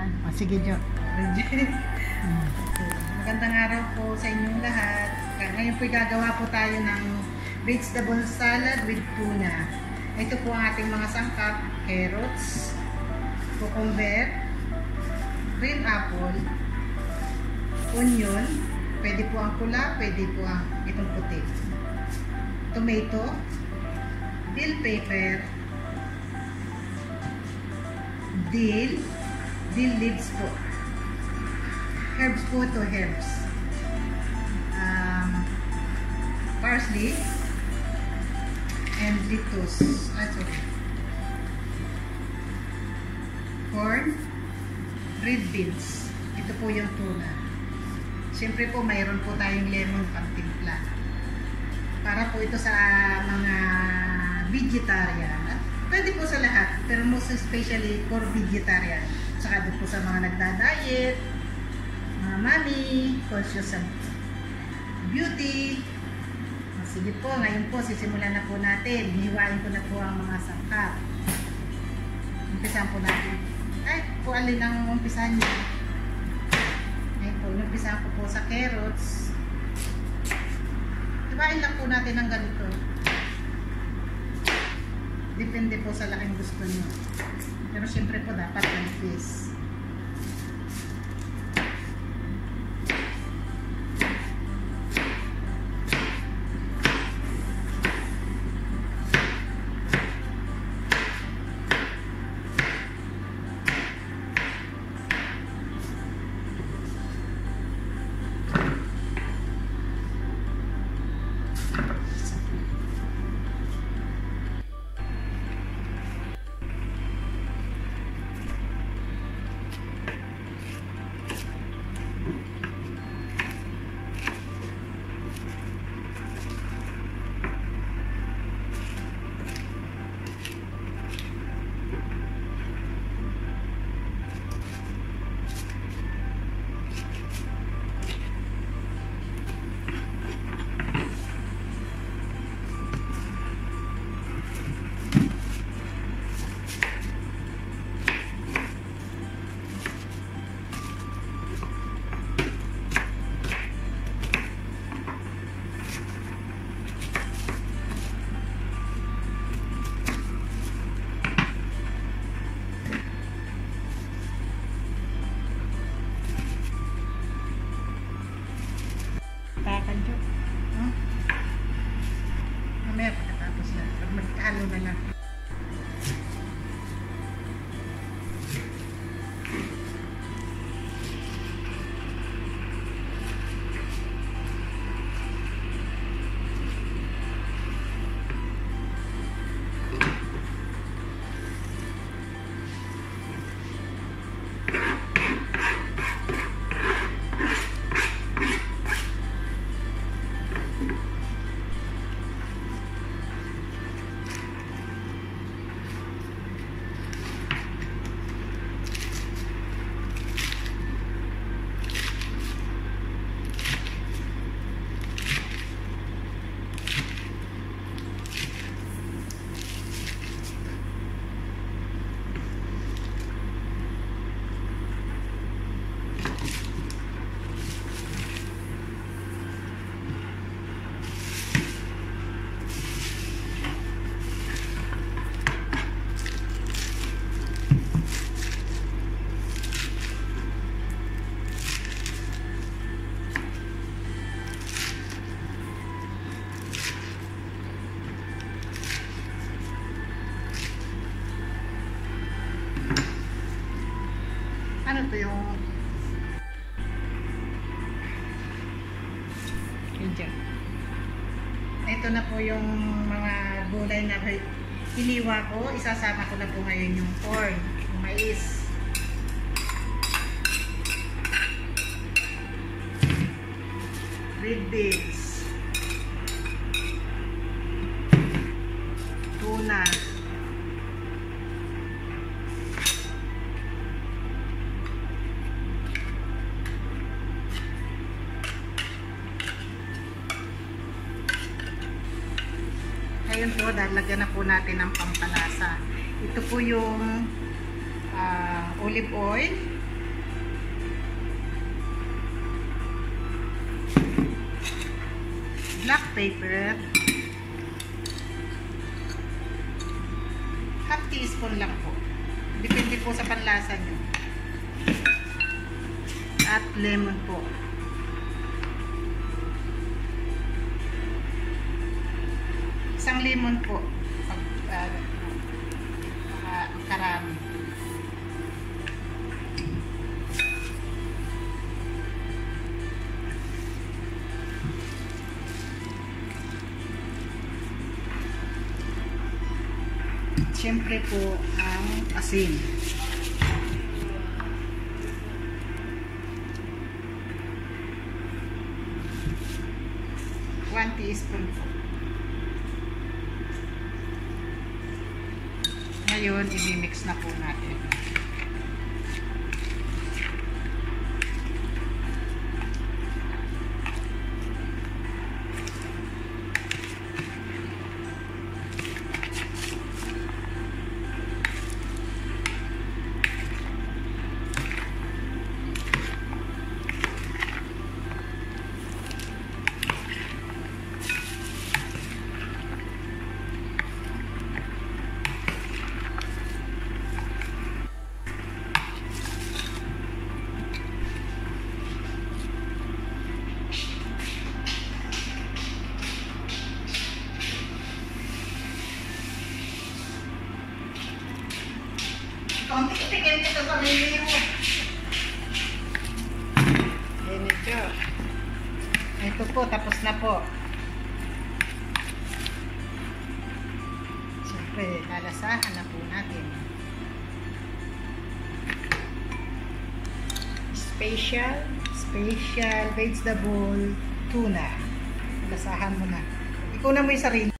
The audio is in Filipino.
Sige, Jo. Magandang araw po sa inyong lahat. Ngayon po gagawa po tayo ng vegetable salad with tuna. Ito po ang ating mga sangkap: carrots, cucumber, green apple, onion, pwede po ang pula, pwede po ang itong puti, tomato, bellpeper, dill leaves po, herbs po to herbs, parsley, and lettuce, corn, red beans. Ito po yung tuna. Siyempre po mayroon po tayong lemon pagtimpla. Para po ito sa mga vegetarian. Pwede po sa lahat, pero most especially for vegetarian. Saka doon po sa mga nagda-diet, mga mami, conscious of beauty. Sige po, ngayon po sisimulan na po natin. Hiwain ko na po ang mga sangkap. Umpisahan po natin. Ay, kung alin ang umpisahan niyo. Ngayon po, umpisahan ko po sa carrots. Hiwain lang po natin ng ganito. Depende po sa laking gusto niyo. Pero syempre po dapat manipis. Mamaya pagkatapos na, pag magkalo na lang. Ano to yung dyan. Ito na po yung mga gulay na hiniwa ko. Isasama ko na po ngayon yung corn, yung mais, red beans, tuna, ngayon po, lalagyan na po natin ng pampalasa. Ito po yung olive oil, black pepper. Half teaspoon lang po. Depende po sa panlasa nyo. At lemon po. Isang lemon po. Pag karami. Siyempre po ang asin. 1 teaspoon po. Ngayon, i-mix na po natin. Konti-tigil nito sa mili mo. Medyo. Ito po, tapos na po. Siyempre, lalasahan na po natin. Special vegetable tuna. Lasahan mo na. Ikunan mo yung sarili.